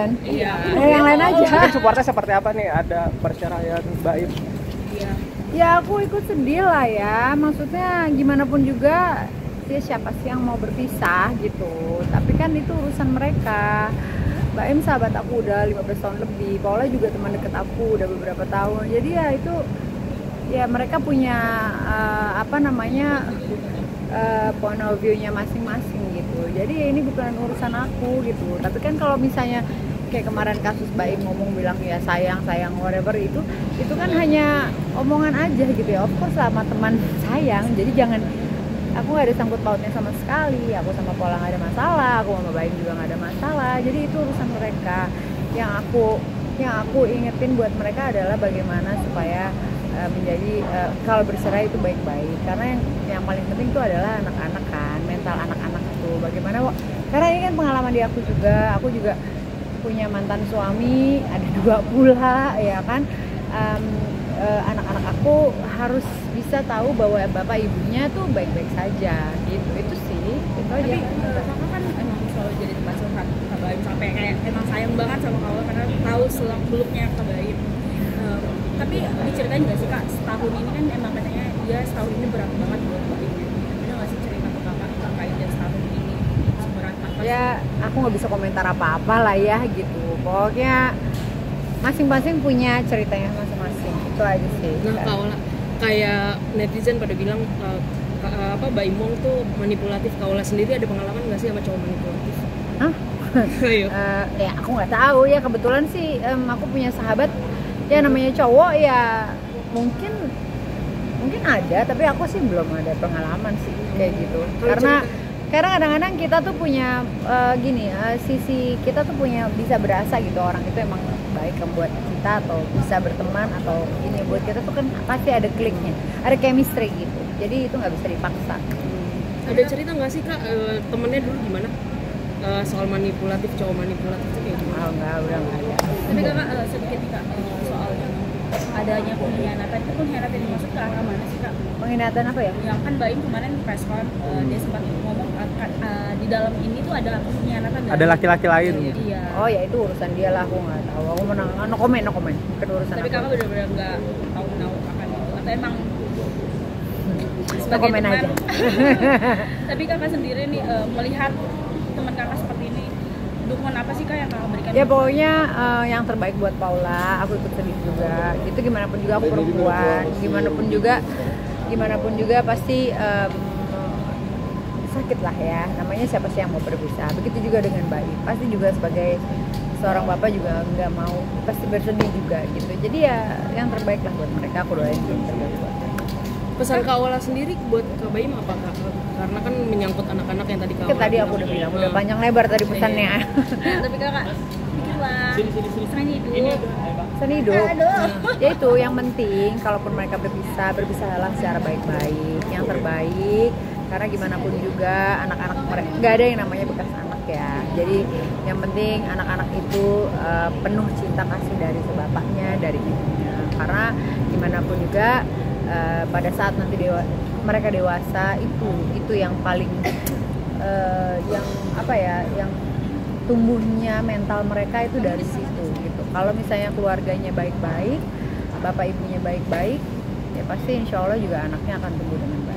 kan? Iya. Yang lain aja. Mungkin supportnya seperti apa nih? Ada perceraian Baim. Iya. Ya aku ikut sedih lah ya. Maksudnya gimana pun juga dia siapa sih yang mau berpisah gitu. Tapi kan itu urusan mereka. Baim sahabat aku udah 15 tahun lebih. Paula juga teman deket aku udah beberapa tahun. Jadi ya itu ya mereka punya point of view-nya masing-masing gitu. Jadi ya ini bukan urusan aku gitu. Tapi kan kalau misalnya kayak kemarin kasus Baim ngomong bilang ya sayang whatever itu kan hanya omongan aja gitu ya. Of course sama teman sayang. Jadi jangan, aku nggak ada sangkut pautnya sama sekali. Aku sama Paula nggak ada masalah, aku sama Baim juga nggak ada masalah. Jadi itu urusan mereka. Yang aku ingetin buat mereka adalah bagaimana supaya menjadi kalau bercerai itu baik-baik, karena yang paling penting itu adalah anak-anak kan, mental anak-anak itu bagaimana. Karena ini kan pengalaman di aku juga punya mantan suami, ada 2 pula ya kan. Anak-anak aku harus bisa tahu bahwa bapak ibunya tuh baik-baik saja gitu. Itu sih itu aja. Tapi kakak kan emang selalu jadi tempat curhat Kak Baim, sampai kayak emang sayang banget sama Kaula karena tahu selak beluknya Kak Baim. Tapi diceritain nggak sih Kak, setahun ini kan emang katanya dia setahun ini berat banget buat Baimnya. Ada nggak sih cerita ke kakak terkait dia setahun ini seberat apa? Ya aku nggak bisa komentar apa-apa lah ya gitu. Pokoknya masing-masing punya ceritanya masing-masing, itu aja sih. Nah Kaula, kayak netizen pada bilang Baim Wong tuh manipulatif. Kaula sendiri ada pengalaman nggak sih sama cowok manipulatif? Hah? Ayo. Ya aku nggak tahu ya, kebetulan sih aku punya sahabat ya namanya cowok ya, mungkin ada, tapi aku sih belum ada pengalaman sih kayak gitu. Karena kadang-kadang kita tuh punya sisi kita tuh punya bisa berasa gitu orang itu emang baik buat kita atau bisa berteman atau ini buat kita tuh kan pasti ada kliknya, ada chemistry gitu. Jadi itu nggak bisa dipaksa. Ada cerita nggak sih Kak, temennya dulu gimana? Soal manipulatif, cowok manipulatif itu kayak gimana? Oh enggak, udah nggak ada. Tapi kakak sedikit nih Kak, soal yang adanya pengkhianatan itu pengkhianatan yang maksud ke arah mana sih Kak? Pengkhianatan apa ya? Yang kan Baim kemarin press con, dia sempat ngomong di dalam ini tuh ada pengkhianatan. Ada laki-laki lain. Iya. Oh ya itu urusan dia lah, aku nggak tahu. Aku menang, no comment, bukan urusan Tapi aku. kakak benar-benar nggak tahu akan itu atau emang No sebagai comment teman? aja. Tapi kakak sendiri nih melihat teman kakak seperti ini, dukungan apa sih Kak yang kakak berikan? Ya pokoknya yang terbaik buat Paula. Aku ikut sedih juga. Itu gimana pun juga aku perempuan, gimana pun juga pasti sakit lah ya. Namanya siapa sih yang mau berpisah. Begitu juga dengan Baim. Pasti juga sebagai seorang bapak juga nggak mau, pasti bersedih juga gitu. Jadi ya yang terbaik lah buat mereka. Aku doain yang terbaik buat mereka. Pesan Kak Ola sendiri buat Kak Baim apa Kak? Karena kan menyangkut anak-anak yang tadi Kak Ola Tadi aku udah bilang, udah panjang lebar tadi pesannya. Tapi kakak pikirlah selain itu Seni hidup. Ya itu yang penting, kalaupun mereka berpisahlah secara baik-baik, yang terbaik. Karena gimana pun juga anak-anak mereka nggak ada yang namanya bekas anak ya. Jadi yang penting anak-anak itu penuh cinta kasih dari bapaknya, dari ibunya. Karena gimana pun juga pada saat nanti mereka dewasa itu yang paling yang tumbuhnya mental mereka itu dari situ gitu. Kalau misalnya keluarganya baik-baik, bapak ibunya baik-baik, ya pasti insya Allah juga anaknya akan tumbuh dengan baik.